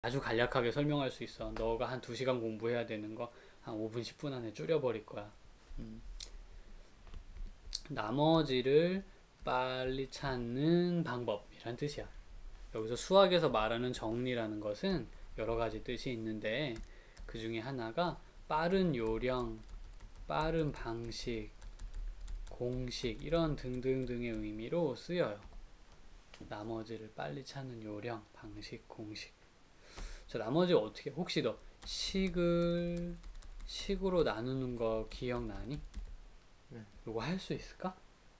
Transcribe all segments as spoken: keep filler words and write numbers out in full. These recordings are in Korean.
아주 간략하게 설명할 수 있어. 너가 한 두 시간 공부해야 되는 거 한 오 분, 십 분 안에 줄여버릴 거야. 음. 나머지를 빨리 찾는 방법이란 뜻이야. 여기서 수학에서 말하는 정리라는 것은 여러 가지 뜻이 있는데 그 중에 하나가 빠른 요령, 빠른 방식, 공식 이런 등등등의 의미로 쓰여요. 나머지를 빨리 찾는 요령, 방식, 공식. 자, 나머지 어떻게 혹시 너 식을 식으로 나누는 거 기억나니? 네. 이거 할 수 있을까?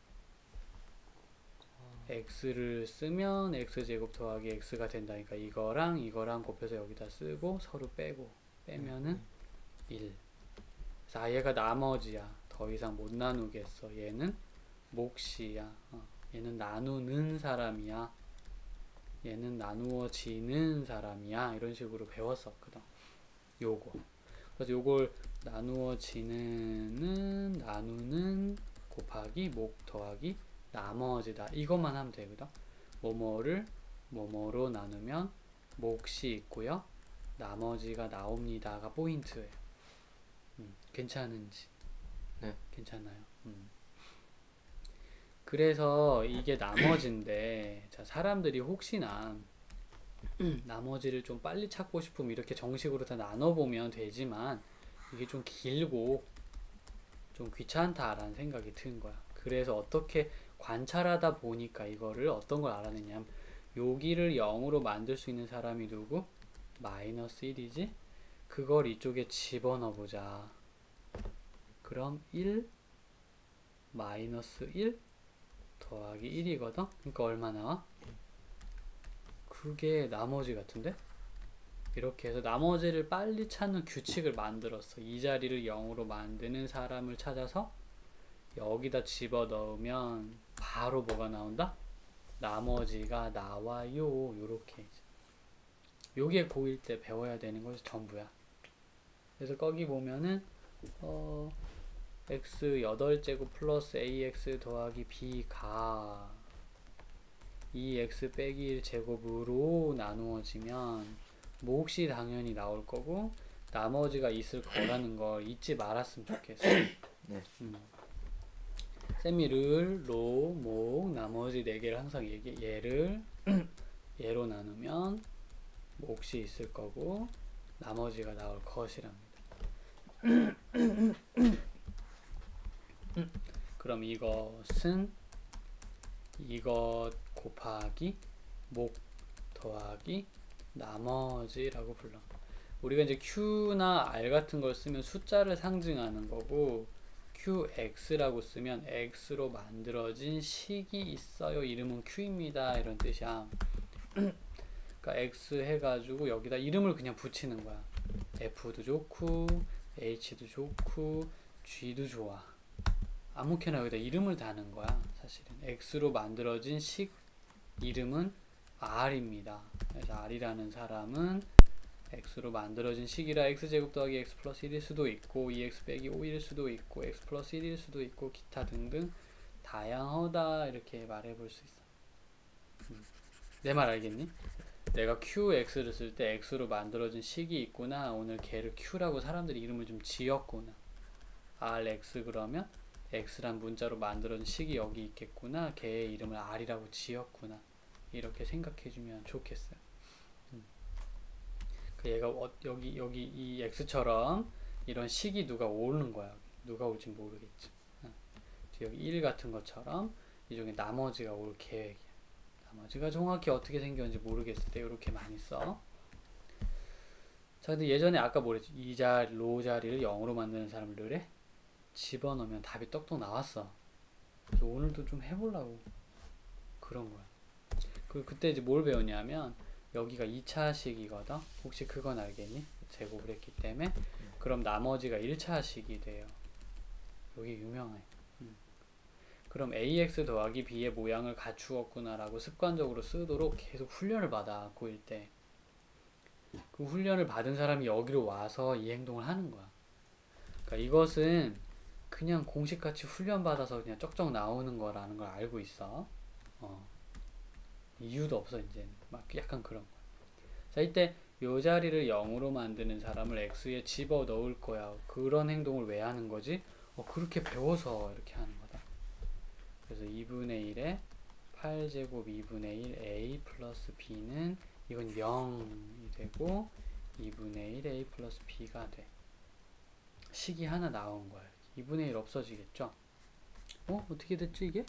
x를 쓰면 x제곱 더하기 x가 된다니까 이거랑 이거랑 곱해서 여기다 쓰고 서로 빼고 빼면은 네. 일. 자, 얘가 나머지야. 더 이상 못 나누겠어. 얘는 몫이야. 어, 얘는 나누는 사람이야. 얘는 나누어지는 사람이야. 이런 식으로 배웠었거든. 요거. 그래서 요걸 나누어지는 나누는 곱하기 목 더하기 나머지다. 이것만 하면 되거든. 뭐뭐를 뭐뭐로 나누면 몫이 있고요. 나머지가 나옵니다가 포인트예요. 음, 괜찮은지? 네. 괜찮아요. 음. 그래서 이게 나머지인데 자, 사람들이 혹시나 나머지를 좀 빨리 찾고 싶으면 이렇게 정식으로 다 나눠보면 되지만 이게 좀 길고 좀 귀찮다라는 생각이 든 거야. 그래서 어떻게 관찰하다 보니까 이거를 어떤 걸 알아냈냐면 여기를 영으로 만들 수 있는 사람이 누구? 마이너스 일이지? 그걸 이쪽에 집어넣어 보자. 그럼 일 마이너스 일 더하기 일이거든? 그러니까 얼마 나와? 그게 나머지 같은데? 이렇게 해서 나머지를 빨리 찾는 규칙을 만들었어. 이 자리를 영으로 만드는 사람을 찾아서 여기다 집어넣으면 바로 뭐가 나온다? 나머지가 나와요. 요렇게. 요게 고일 때 배워야 되는 것이 전부야. 그래서 거기 보면은 어, x 여덟 제곱 플러스 ax 더하기 b가 이 x 빼기 일 제곱으로 나누어지면 몫이 당연히 나올 거고 나머지가 있을 거라는 걸 잊지 말았으면 좋겠어. 네. 음. 쌤이 를, 로, 목, 나머지 네 개를 항상 얘기, 얘를 얘로 나누면 몫이 있을 거고 나머지가 나올 것이랍니다. 그럼 이것은 이것 곱하기 목 더하기 나머지라고 불러. 우리가 이제 Q나 R 같은 걸 쓰면 숫자를 상징하는 거고 큐엑스라고 쓰면 X로 만들어진 식이 있어요. 이름은 Q입니다. 이런 뜻이야. 그러니까 X 해가지고 여기다 이름을 그냥 붙이는 거야. F도 좋고 H도 좋고 G도 좋아. 아무렇게나 여기다 이름을 다는 거야. 사실은 X로 만들어진 식 이름은 R입니다. 그래서 R이라는 사람은 x로 만들어진 식이라 x제곱 더하기 x 플러스 일일 수도 있고 이 엑스 빼기 오일 수도 있고 x 플러스 일일 수도 있고 기타 등등 다양하다 이렇게 말해볼 수 있어. 음. 내 말 알겠니? 내가 qx를 쓸 때 x로 만들어진 식이 있구나. 오늘 걔를 q라고 사람들이 이름을 좀 지었구나. rx 그러면 x란 문자로 만들어진 식이 여기 있겠구나. 걔의 이름을 r이라고 지었구나. 이렇게 생각해주면 좋겠어요. 얘가 어, 여기 여기 이 x처럼 이런 식이 누가 오는 거야. 누가 올지 모르겠지. 어. 여기 일 같은 것처럼 이 중에 나머지가 올 계획이야. 나머지가 정확히 어떻게 생겼는지 모르겠을 때 이렇게 많이 써. 자, 근데 예전에 아까 뭐랬지? 이 자리, 로 자리를 영으로 만드는 사람을 르래 집어넣으면 답이 똑똑 나왔어. 그래서 오늘도 좀 해보려고 그런 거야. 그 그때 이제 뭘 배웠냐면 여기가 이 차식이거든. 혹시 그건 알겠니? 제곱을 했기 때문에. 그럼 나머지가 일 차식이 돼요. 여기 유명해. 음. 그럼 에이엑스 더하기 b의 모양을 갖추었구나 라고 습관적으로 쓰도록 계속 훈련을 받아. 고일 때. 그 훈련을 받은 사람이 여기로 와서 이 행동을 하는 거야. 그러니까 이것은 그냥 공식같이 훈련받아서 그냥 쩍쩍 나오는 거라는 걸 알고 있어. 어. 이유도 없어 이제 막 약간 그런 거야. 자, 이때 요 자리를 영으로 만드는 사람을 x에 집어 넣을 거야. 그런 행동을 왜 하는 거지? 어, 그렇게 배워서 이렇게 하는 거다. 그래서 이분의 일에 팔 제곱 이분의 일 a 플러스 b는 이건 영이 되고 이분의 일 a 플러스 b가 돼. 식이 하나 나온 거야. 이분의 일 없어지겠죠? 어? 어떻게 됐지 이게?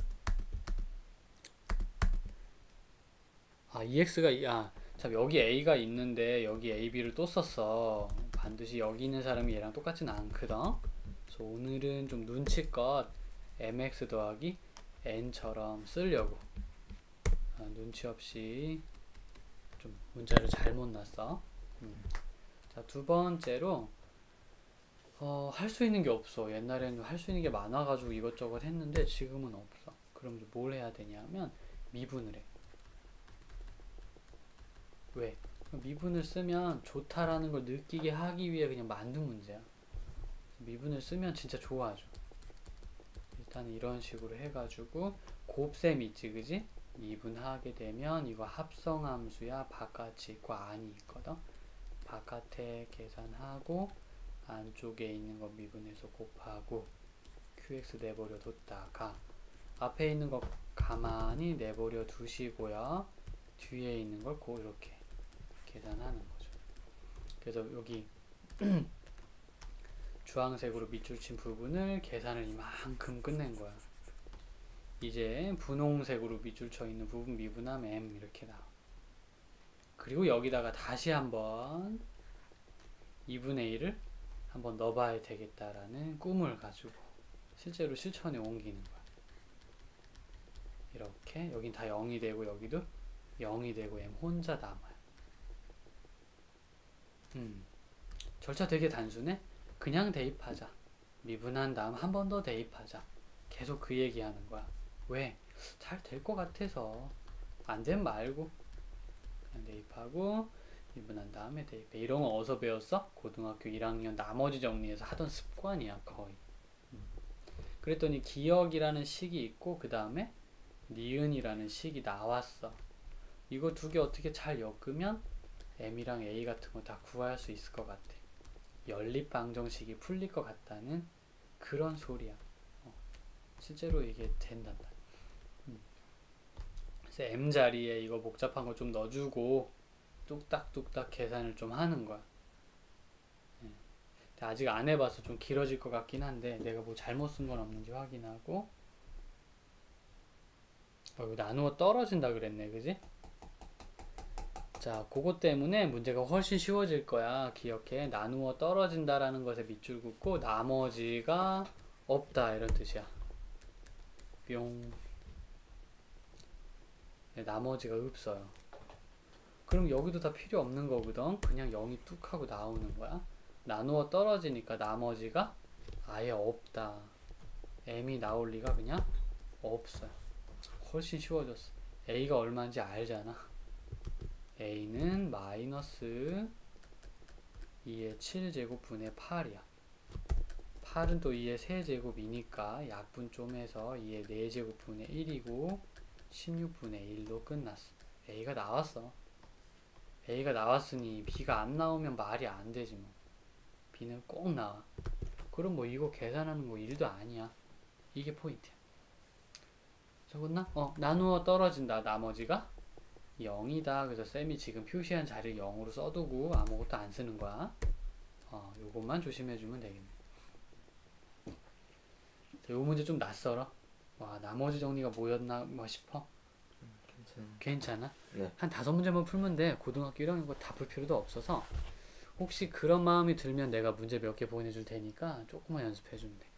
아, ex가 아, 참 여기 a가 있는데 여기 a, b를 또 썼어. 반드시 여기 있는 사람이 얘랑 똑같지는 않거든. 그래서 오늘은 좀 눈치껏 mx 더하기 n처럼 쓰려고. 아, 눈치 없이 좀 문자를 잘못 놨어. 음. 자, 두 번째로 어, 할 수 있는 게 없어. 옛날에는 할 수 있는 게 많아가지고 이것저것 했는데 지금은 없어. 그럼 이제 뭘 해야 되냐면 미분을 해. 왜? 미분을 쓰면 좋다라는 걸 느끼게 하기 위해 그냥 만든 문제야. 미분을 쓰면 진짜 좋아져. 일단 이런 식으로 해가지고 곱셈 있지, 그지? 미분하게 되면 이거 합성함수야. 바깥이 있고 안이 있거든. 바깥에 계산하고 안쪽에 있는 거 미분해서 곱하고 qx 내버려 뒀다가 앞에 있는 거 가만히 내버려 두시고요. 뒤에 있는 걸 고 이렇게 계산하는 거죠. 그래서 여기 주황색으로 밑줄 친 부분을 계산을 이만큼 끝낸 거야. 이제 분홍색으로 밑줄 쳐 있는 부분 미분하면 m 이렇게 나와. 그리고 여기다가 다시 한번 이분의 일을 한번 넣어봐야 되겠다라는 꿈을 가지고 실제로 실천에 옮기는 거야. 이렇게 여긴 다 영이 되고 여기도 영이 되고 m 혼자 남아요. 음, 절차 되게 단순해. 그냥 대입하자. 미분한 다음 한 번 더 대입하자. 계속 그 얘기하는 거야. 왜? 잘 될 것 같아서. 안 되면 말고 그냥 대입하고 미분한 다음에 대입해. 이런 거 어디서 배웠어? 고등학교 일 학년 나머지 정리해서 하던 습관이야 거의. 음. 그랬더니 기억이라는 식이 있고 그 다음에 니은이라는 식이 나왔어. 이거 두 개 어떻게 잘 엮으면 m이랑 a 같은 거 다 구할 수 있을 것 같아. 연립방정식이 풀릴 것 같다는 그런 소리야. 어, 실제로 이게 된단다. 음. 그래서 m 자리에 이거 복잡한 거 좀 넣어주고 뚝딱뚝딱 계산을 좀 하는 거야. 예. 아직 안 해봐서 좀 길어질 것 같긴 한데 내가 뭐 잘못 쓴 건 없는지 확인하고. 어, 이거 나누어 떨어진다 그랬네, 그지? 자, 그것 때문에 문제가 훨씬 쉬워질 거야. 기억해. 나누어 떨어진다라는 것에 밑줄 긋고 나머지가 없다 이런 뜻이야. 뿅. 네, 나머지가 없어요. 그럼 여기도 다 필요 없는 거거든. 그냥 영이 뚝 하고 나오는 거야. 나누어 떨어지니까 나머지가 아예 없다. m이 나올 리가 그냥 없어요. 훨씬 쉬워졌어. a가 얼마인지 알잖아. a는 마이너스 이의 칠 제곱분의 팔이야. 팔은 또 이의 세 제곱이니까 약분 좀 해서 이의 네 제곱분의 일이고 십육분의 일로 끝났어. a가 나왔어. a가 나왔으니 b가 안 나오면 말이 안 되지 뭐. b는 꼭 나와. 그럼 뭐 이거 계산하는 거 일도 아니야. 이게 포인트야. 적었나? 어, 나누어 떨어진다. 나머지가 영이다. 그래서 쌤이 지금 표시한 자리를 영으로 써두고 아무것도 안 쓰는 거야. 어, 요것만 조심해주면 되겠네. 요 문제 좀 낯설어? 와, 나머지 정리가 뭐였나 뭐 싶어? 괜찮아. 괜찮아? 네. 한 다섯 문제만 풀면 돼. 고등학교 일 학년 거 다 풀 필요도 없어서 혹시 그런 마음이 들면 내가 문제 몇 개 보내줄 테니까 조금만 연습해주면 돼.